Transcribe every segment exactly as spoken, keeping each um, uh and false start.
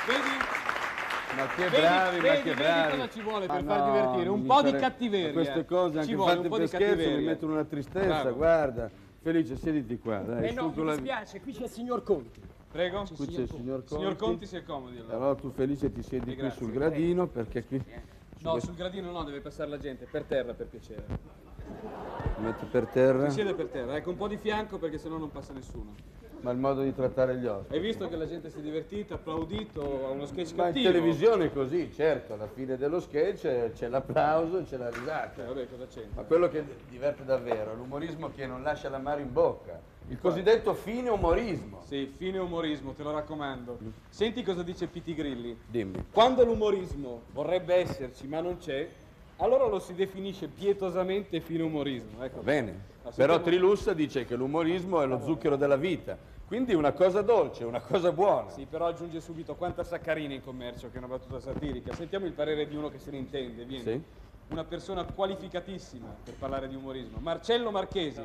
Vedi? Ma che vedi, bravi, vedi, ma che vedi bravi. cosa ci vuole per Ma far no, divertire? Un mi po' di pare- cattiveria. Queste cose, Ci anche vuole fatte un po' per di scherzo, mi cattiveria. mettono una tristezza, Bravo. guarda. Felice, siediti qua, dai. Eh no, su mi con la- dispiace, qui c'è il signor Conti. Prego? Qui c'è il signor Conti. Signor Conti si accomodi allora. Allora tu Felice ti siedi Eh, qui grazie. sul gradino perché qui No, sul gradino no, deve passare la gente. Per terra, per piacere. ti metti per terra. Si siede per terra, ecco un po' di fianco perché sennò non passa nessuno. Ma il modo di trattare gli ospiti. Hai visto che la gente si è divertita, applaudito a uno sketch Ma in cattivo? televisione è così, certo, alla fine dello sketch c'è l'applauso e c'è la risata. Eh, vabbè, cosa c'entra? Ma quello che diverte davvero è l'umorismo che non lascia l'amaro in bocca. Il cosiddetto fine umorismo. Sì, fine umorismo, te lo raccomando. Senti cosa dice Pitti Grilli. Dimmi. Quando l'umorismo vorrebbe esserci ma non c'è, allora lo si definisce pietosamente fine umorismo. Ecco. Va bene. Ma Però sentiamo- Trilussa dice che l'umorismo è lo zucchero della vita. Quindi una cosa dolce, una cosa buona. Sì, però aggiunge subito quanta saccarina in commercio, che è una battuta satirica. Sentiamo il parere di uno che se ne intende, vieni. Sì. Una persona qualificatissima per parlare di umorismo. Marcello Marchesi.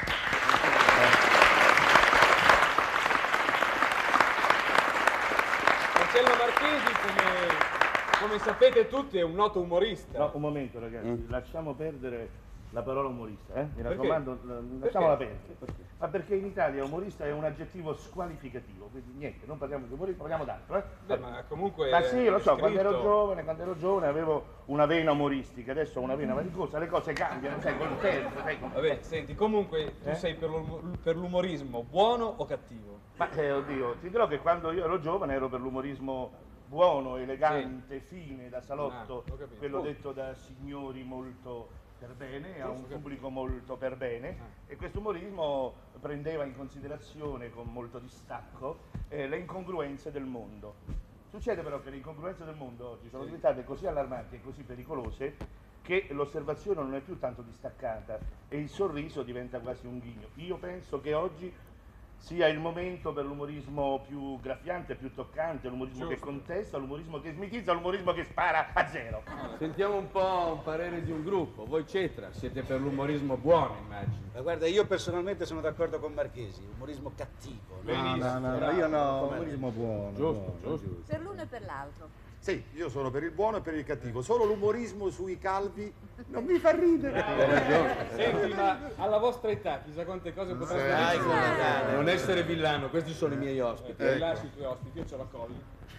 Marcello Marchesi, come, come sapete tutti, è un noto umorista. No, un momento ragazzi, Mm. lasciamo perdere la parola umorista, eh? Mi Perché? raccomando, l- lasciamola perdere. Ma perché in Italia umorista è un aggettivo squalificativo, quindi niente, non parliamo di umorismo, parliamo d'altro, eh? Beh, ma comunque Ma sì, lo so, è quando ero scritto- giovane, quando ero giovane avevo una vena umoristica, adesso ho una vena varicosa, le cose cambiano, sai, col tempo, sai, con- Vabbè, senti, comunque tu Eh? sei per l'um- per l'umorismo buono o cattivo? Ma eh, oddio, ti dirò che quando io ero giovane ero per l'umorismo buono, elegante, fine, da salotto, Ah, ho capito. quello Oh. detto da signori molto per bene, a Giusto, un capito. pubblico molto per bene, Ah. e questo umorismo prendeva in considerazione con molto distacco eh, le incongruenze del mondo. Succede però che le incongruenze del mondo oggi sono Sì. diventate così allarmanti e così pericolose che l'osservazione non è più tanto distaccata e il sorriso diventa quasi un ghigno. Io penso che oggi sia il momento per l'umorismo più graffiante, più toccante, l'umorismo che Giusto. contesta, l'umorismo che smitizza, l'umorismo che spara a zero. Sentiamo un po' un parere di un gruppo. Voi Cetra, siete per l'umorismo buono, immagino. Ma guarda, io personalmente sono d'accordo con Marchesi, umorismo cattivo. Benissimo. No, no, no, bravo. io no, umorismo buono. Giusto, buono, giusto. Per l'uno e per l'altro. Sì, io sono per il buono e per il cattivo, solo l'umorismo sui calvi non mi fa ridere. Hai ragione. Senti, ma alla vostra età, chissà quante cose potrebbe Dai, dire. come dai. Non essere villano, questi sono i miei ospiti. Eh, lasci i tuoi ospiti, io ce la colli.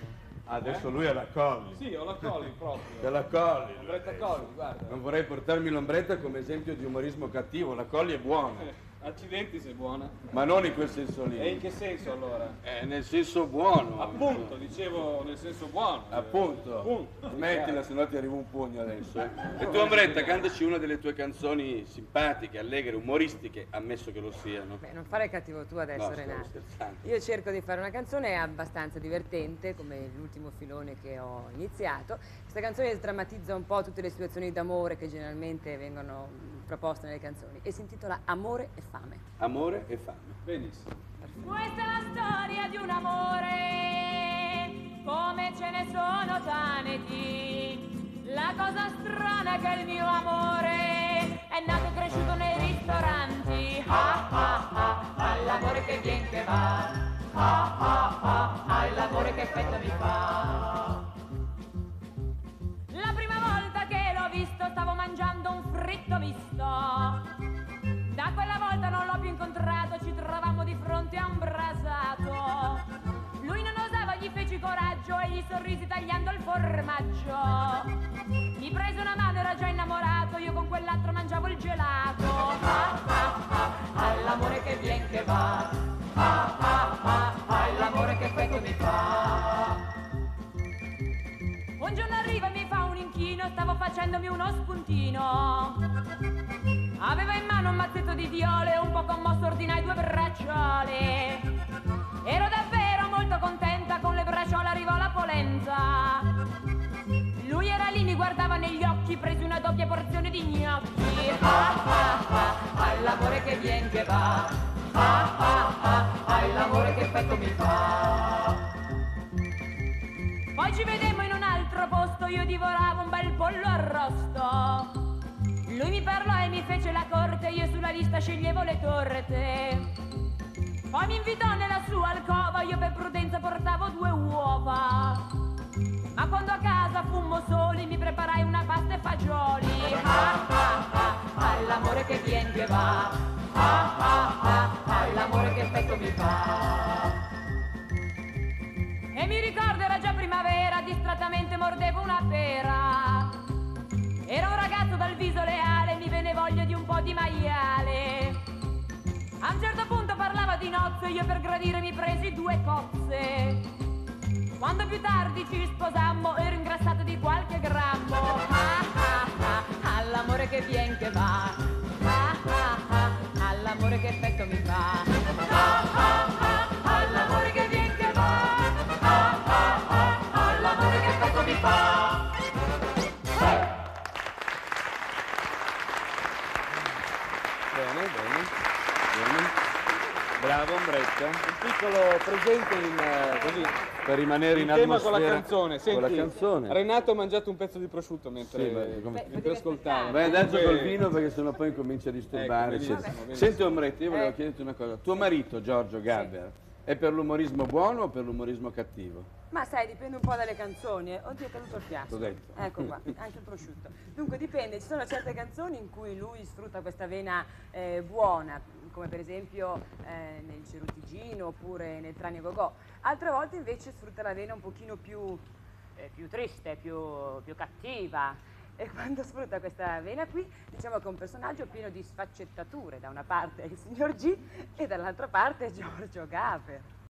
Adesso lui ha la colli. Sì, ho la colli Te proprio. la colli. Ombretta colli, guarda. Non vorrei portarmi l'ombretta come esempio di umorismo cattivo, la colli è buona, Eh, Accidenti sei buona. ma non in quel senso lì. E in che senso allora? Eh, nel senso buono. Appunto, dicevo nel senso buono. Appunto. Appunto. Smettila, se no ti arriva un pugno adesso. Eh. E tu Ombretta, cantaci una delle tue canzoni simpatiche, allegre, umoristiche, ammesso che lo siano. Beh, non fare il cattivo tu adesso, No, stavo Renato. scherzando. Io cerco di fare una canzone abbastanza divertente, come l'ultimo filone che ho iniziato. Questa canzone drammatizza un po' tutte le situazioni d'amore che generalmente vengono mh, proposte nelle canzoni e si intitola Amore e fame. Amore e fame. Benissimo. Questa è la storia di un amore, come ce ne sono tanti. La cosa strana è che il mio amore è nato e cresciuto nei ristoranti. Ah ah ah, all'amore che vien che va. Ah ah ah, all'amore che effetto mi fa. La prima volta che l'ho visto stavo mangiando un fritto misto. Da quella volta non l'ho più incontrato, ci trovammo di fronte a un brasato. Lui non osava, gli feci coraggio e gli sorrisi tagliando il formaggio. Mi prese una mano, era già innamorato, io con quell'altro mangiavo il gelato. Ah ah ah, all'amore che vien che va. Ah ah ah, all'amore che effetto mi fa. Un giorno arriva e mi fa un inchino, stavo facendomi uno spuntino. Aveva in mano un mazzetto di viole e un po' commosso ordinai due bracciole. Ero davvero molto contenta, con le bracciole arrivò la polenta. Lui era lì, mi guardava negli occhi, presi una doppia porzione di gnocchi. Ah ah ah, all'amore che vien che va. Ah ah ah, all'amore che effetto mi fa. Poi ci vedemmo in un altro posto, io divoravo un bel pollo arrosto. Lui mi parlò e mi fece la corte, io sulla lista sceglievo le torte. Poi mi invitò nella sua alcova, io per prudenza portavo due uova. Ma quando a casa fummo soli mi preparai una pasta e fagioli. Ah ah ah, all'amore che vien che va. Ah ah ah, all'amore che effetto mi fa. E mi ricordo era già primavera, distrattamente mordevo una pera. Era un ragazzo dal viso leale, mi venne voglia di un po' di maiale. A un certo punto parlava di nozze, io per gradire mi presi due cozze. Quando più tardi ci sposammo, ero ingrassato di qualche grammo. Ah ah ah, all'amore che vien che va. Ah ah ah, all'amore che effetto mi fa. Ah ah ah, all'amore che vien che va. Ah ah ah, all'amore che effetto mi fa. Bene, bene, bene. Bravo Ombretta. Un piccolo presente in, eh, così, Per rimanere in in tema con la atmosfera. canzone. Senti, Con la canzone. Renato ha mangiato un pezzo di prosciutto mentre, Sì, beh, come- mentre ascoltava. Vai adesso Comunque- col vino perché sennò poi comincia a disturbare. Ecco, eccetera. benissimo, benissimo. Senti Ombretta, io volevo Eh. chiederti una cosa. Tuo marito, Giorgio Gaber, è per l'umorismo buono o per l'umorismo cattivo? Ma sai, dipende un po' dalle canzoni. eh. Oddio, è caduto il fiasco. T'ho detto. Ecco qua, anche il prosciutto. Dunque dipende, ci sono certe canzoni in cui lui sfrutta questa vena eh, buona, come per esempio eh, nel Cerutigino oppure nel Trani a Gogò. Altre volte invece sfrutta la vena un pochino più, eh, più triste, più, più cattiva. E quando sfrutta questa vena qui, diciamo che è un personaggio pieno di sfaccettature. Da una parte è il signor G e dall'altra parte è Giorgio Gaber.